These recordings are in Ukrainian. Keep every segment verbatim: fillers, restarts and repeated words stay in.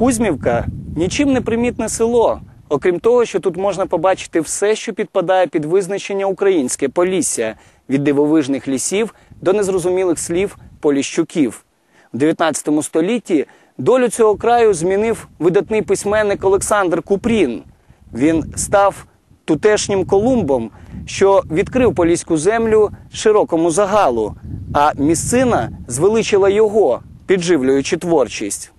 Кузьмівка – нічим не примітне село, окрім того, що тут можна побачити все, що підпадає під визначення «українське Полісся» – від дивовижних лісів до незрозумілих слів «поліщуків». У дев'ятнадцятому столітті долю цього краю змінив видатний письменник Олександр Купрін. Він став тутешнім Колумбом, що відкрив поліську землю широкому загалу, а місцина звеличила його, підживлюючи творчість.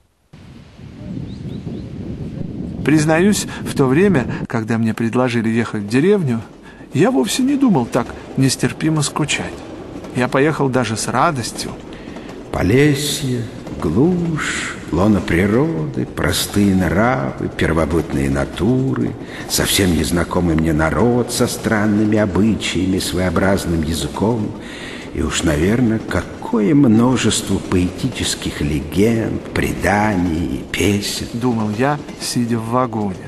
Признаюсь, в то время, когда мне предложили ехать в деревню, я вовсе не думал так нестерпимо скучать. Я поехал даже с радостью. Полесье, глушь, лоно природы, простые нравы, первобытные натуры, совсем незнакомый мне народ со странными обычаями, своеобразным языком. И уж, наверное, какое множество поэтических легенд, преданий и песен. Думал я, сидя в вагоне.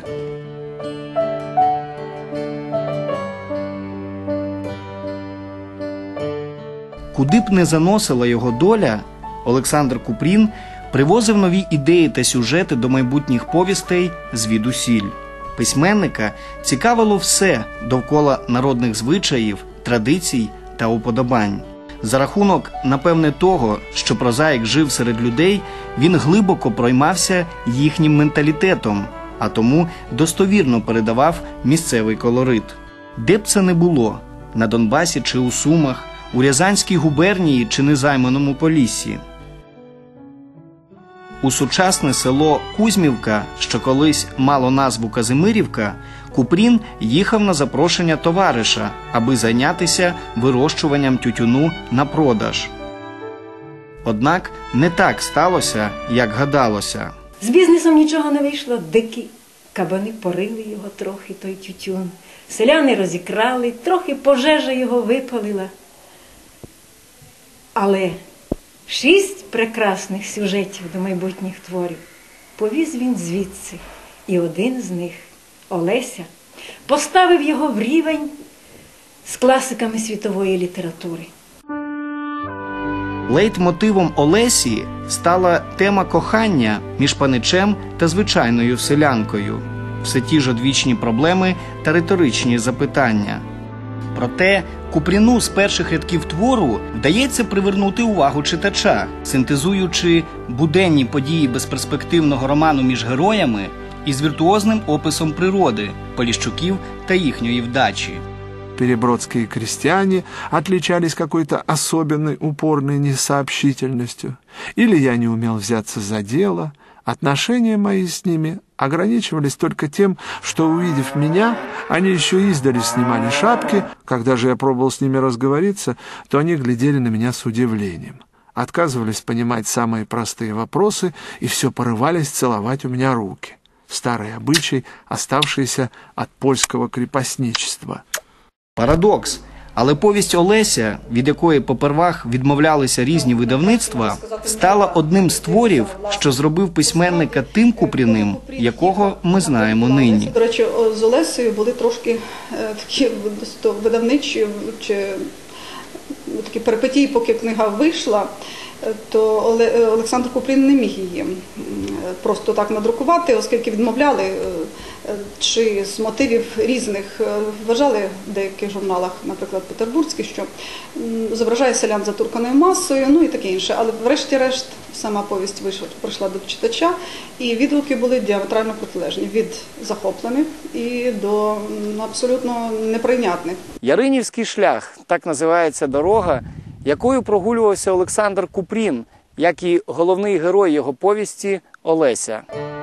Куди б не заносила його доля, Олександр Купрін привозив нові ідеї та сюжети до майбутніх повістей звідусіль. Письменника цікавило все довкола народних звичаїв, традицій та уподобань. За рахунок, напевне, того, що прозаїк жив серед людей, він глибоко проймався їхнім менталітетом, а тому достовірно передавав місцевий колорит. Де б це не було – на Донбасі чи у Сумах, у Рязанській губернії чи незайманому Поліссі. У сучасне село Кузьмівка, що колись мало назву Казимирівка, Купрін їхав на запрошення товариша, аби зайнятися вирощуванням тютюну на продаж. Однак не так сталося, як гадалося. З бізнесом нічого не вийшло, дикі кабани порили його трохи, той тютюн. Селяни розікрали, трохи пожежа його випалила. Але шість прекрасних сюжетів до майбутніх творів повіз він звідси. І один з них, Олеся, поставив його в рівень з класиками світової літератури. Лейтмотивом Олесі стала тема кохання між паничем та звичайною селянкою. Все ті ж одвічні проблеми та риторичні запитання. Проте Купріну з перших рядків твору вдається привернути увагу читача, синтезуючи буденні події безперспективного роману між героями із віртуозним описом природи, поліщуків та їхньої вдачі. Перебродские крестьяне отличались какой-то особенной упорной несообщительностью. Или я не умел взяться за дело. Отношения мои с ними ограничивались только тем, что, увидев меня, они еще издали снимали шапки. Когда же я пробовал с ними разговориться, то они глядели на меня с удивлением. Отказывались понимать самые простые вопросы и все порывались целовать у меня руки. Старый обычай, оставшийся от польского крепостничества. Парадокс. Але повість Олеся, від якої попервах відмовлялися різні видавництва, стала одним з творів, що зробив письменника тим Купріним, якого ми знаємо нині. До речі, з Олесею були трошки такі видавничі чи такі перипетії, поки книга вийшла, то Олександр Купрін не міг її просто так надрукувати, оскільки відмовляли, чи з мотивів різних вважали в деяких журналах, наприклад, петербурзький, що зображає селян затурканою масою, ну і таке інше. Але врешті-решт сама повість вийшла, прийшла до читача, і відгуки були діаметрально протилежні, від захоплених і до абсолютно неприйнятних. Яринівський шлях – так називається дорога, якою прогулювався Олександр Купрін, як і головний герой його повісті Олеся.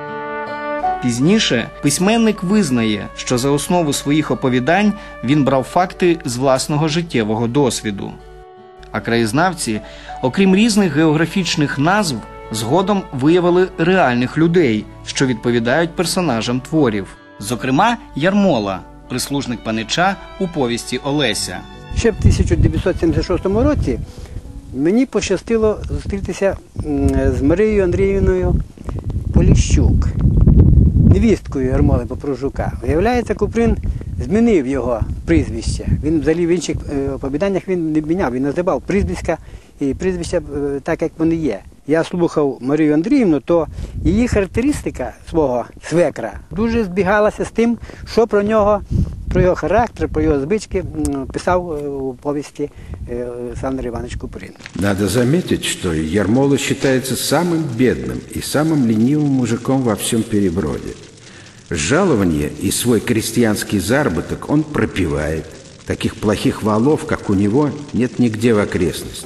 Пізніше письменник визнає, що за основу своїх оповідань він брав факти з власного життєвого досвіду. А краєзнавці, окрім різних географічних назв, згодом виявили реальних людей, що відповідають персонажам творів. Зокрема, Ярмола, прислужник панича у повісті Олеся. Ще в тисяча дев'ятсот сімдесят шостому році мені пощастило зустрітися з Марією Андріївною Поліщук, невісткою Ярмоли Попружука. Виявляється, Купрін змінив його прізвище. Він взагалі в інших оповіданнях він не міняв, він називав прізвиська і прізвища так, як вони є. я слухав Марію Андріївну, то її характеристика свого свекра дуже збігалася з тим, що про нього, про його характер, про його звички писав у повісті Олександр Іванович Купрін. Надо заметить, что Ермола считается самым бедным и самым ленивым мужиком во всем Переброде. Жалование и свой крестьянский заработок он пропивает. Таких плохих валов, как у него, нет нигде в окрестности.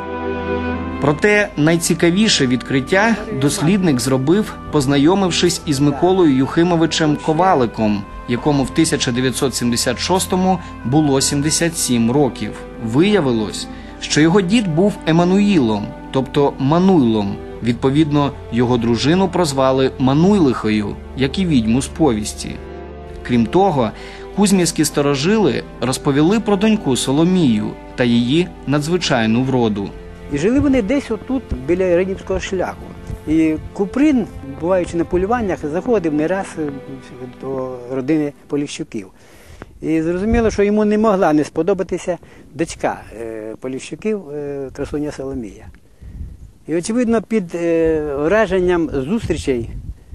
Проте найцікавіше відкриття дослідник зробив, познайомившись із Миколою Юхимовичем Коваликом, якому в тисяча дев'ятсот сімдесят шостому було сімдесят сім років. Виявилось, що його дід був Еммануїлом, тобто Мануйлом. Відповідно, його дружину прозвали Мануйлихою, як і відьму з повісті. Крім того, кузьмівські старожили розповіли про доньку Соломію та її надзвичайну вроду. І жили вони десь отут, біля Іринівського шляху. І Купрін, буваючи на полюваннях, заходив не раз до родини Поліщуків. І зрозуміло, що йому не могла не сподобатися дочка Поліщуків, красуня Соломія. І, очевидно, під враженням зустрічей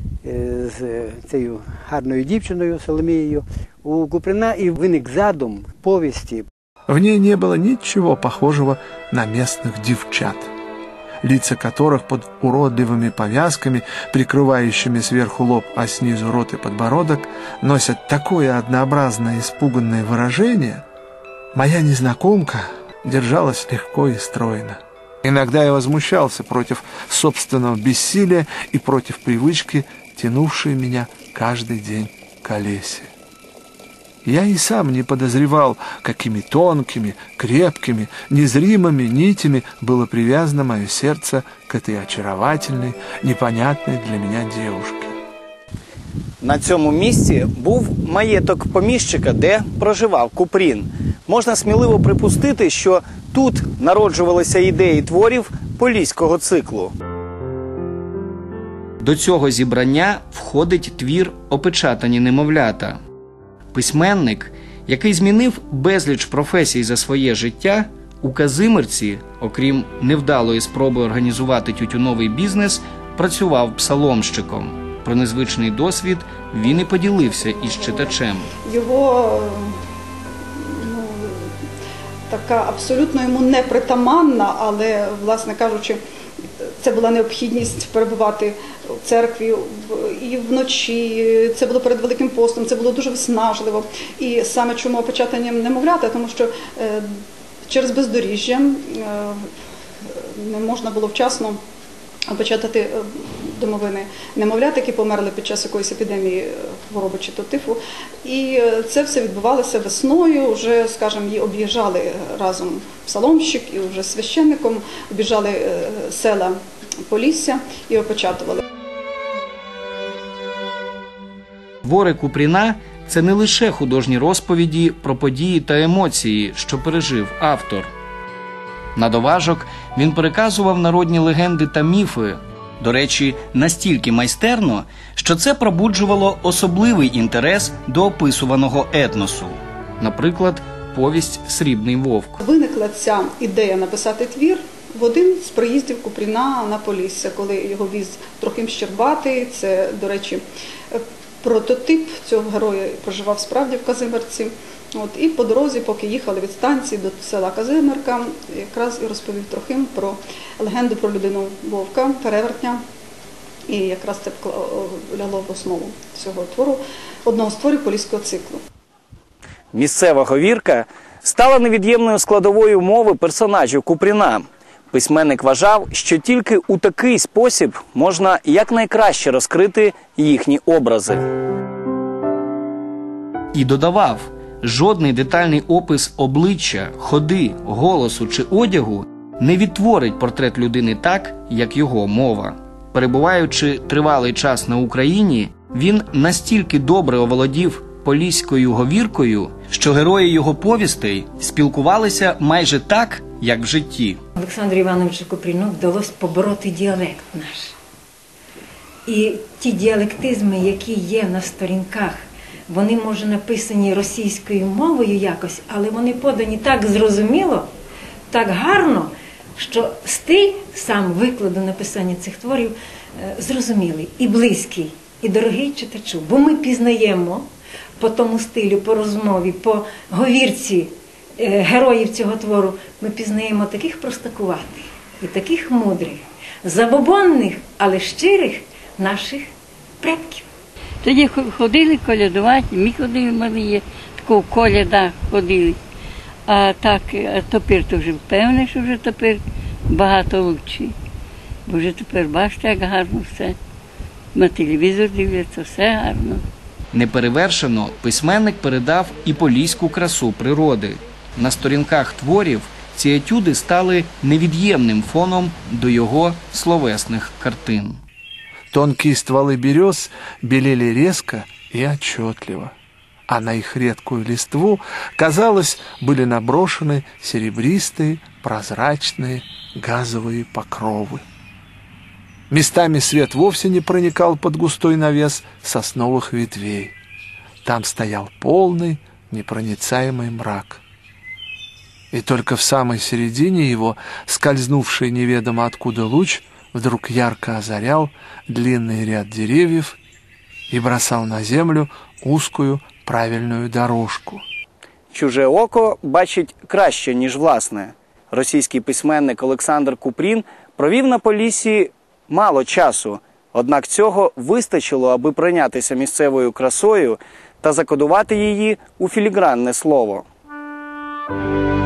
з цією гарною дівчиною Соломією у Купріна і виник задум повісті. В ней не было ничего похожего на местных девчат, лица которых под уродливыми повязками, прикрывающими сверху лоб, а снизу рот и подбородок, носят такое однообразное испуганное выражение. Моя незнакомка держалась легко и стройно. Иногда я возмущался против собственного бессилия и против привычки, тянувшей меня каждый день к Олесе. Я и сам не подозревал, какими тонкими, крепкими, незримыми нитями было привязано мое сердце к этой очаровательной, непонятной для меня девушке. На цьому місці був маєток поміщика, де проживав Купрін. Можна сміливо припустити, що тут народжувалися ідеї творів поліського циклу. До цього зібрання входить твір «Опечатані немовлята». Письменник, який змінив безліч професій за своє життя, у Казимирці, окрім невдалої спроби організувати тютюновий бізнес, працював псаломщиком. Про незвичний досвід він і поділився із читачем. Його, ну, така абсолютно йому непритаманна, але, власне кажучи, це була необхідність перебувати в церкві і вночі, це було перед Великим постом, це було дуже виснажливо. І саме чому опечатанням немовлята, тому що через бездоріжжя не можна було вчасно опечатати домовини немовлят, які померли під час якоїсь епідемії хвороби чи то тифу. І це все відбувалося весною, вже, скажімо, її об'їжджали разом псаломщик і вже священником, об'їжджали села Полісся і опечатували. Твори Купріна – це не лише художні розповіді про події та емоції, що пережив автор. На доважок він переказував народні легенди та міфи, до речі, настільки майстерно, що це пробуджувало особливий інтерес до описуваного етносу. Наприклад, повість «Срібний вовк». Виникла ця ідея написати твір в один з приїздів Купріна на Полісся, коли його віз Трохим Щербатий. Це, до речі, прототип цього героя проживав справді в Казимирці. От, і по дорозі, поки їхали від станції до села Казимирка, якраз і розповів Трохим про легенду про людину вовка, перевертня. І якраз це лягло в основу цього твору, одного з творів поліського циклу. Місцева говірка стала невід'ємною складовою мови персонажів Купріна. Письменник вважав, що тільки у такий спосіб можна якнайкраще розкрити їхні образи. І додавав, жодний детальний опис обличчя, ходи, голосу чи одягу не відтворить портрет людини так, як його мова. Перебуваючи тривалий час на Україні, він настільки добре оволодів поліською говіркою, що герої його повістей спілкувалися майже так, як в житті. Олександру Івановичу Купріну вдалося побороти діалект наш. І ті діалектизми, які є на сторінках, вони, може, написані російською мовою якось, але вони подані так зрозуміло, так гарно, що стиль сам викладу написання цих творів е, зрозумілий і близький, і дорогий читачу. Бо ми пізнаємо по тому стилю, по розмові, по говірці е, героїв цього твору, ми пізнаємо таких простакуватих і таких мудрих, забобонних, але щирих наших предків. Тоді ходили колядувати, ми ходили малі, такого коляда ходили. А так, а тепер то вже впевнений, що вже тепер багато лучше. Бо вже тепер бачите, як гарно все. На телевізор дивляться, все гарно. Неперевершено письменник передав і поліську красу природи. На сторінках творів ці етюди стали невід'ємним фоном до його словесних картин. Тонкие стволы берез белели резко и отчетливо, а на их редкую листву, казалось, были наброшены серебристые, прозрачные газовые покровы. Местами свет вовсе не проникал под густой навес сосновых ветвей. Там стоял полный, непроницаемый мрак. И только в самой середине его, скользнувший неведомо откуда луч, вдруг ярко озарял длинный ряд деревьев и бросал на землю узкую правильную дорожку. Чуже око бачить краще, ніж власне. Російський письменник Олександр Купрін провів на Поліссі мало часу, однак цього вистачило, аби пройнятися місцевою красою та закодувати її у філігранне слово.